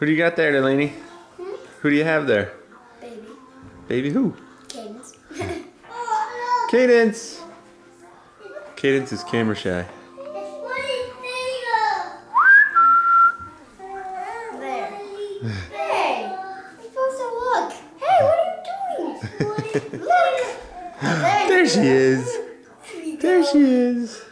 Who do you got there, Delaney? Who do you have there? Baby. Baby who? Cadence. Cadence! Cadence is camera shy. There. Hey! You're supposed to look. Hey, what are you doing? Look! There she is. There she is.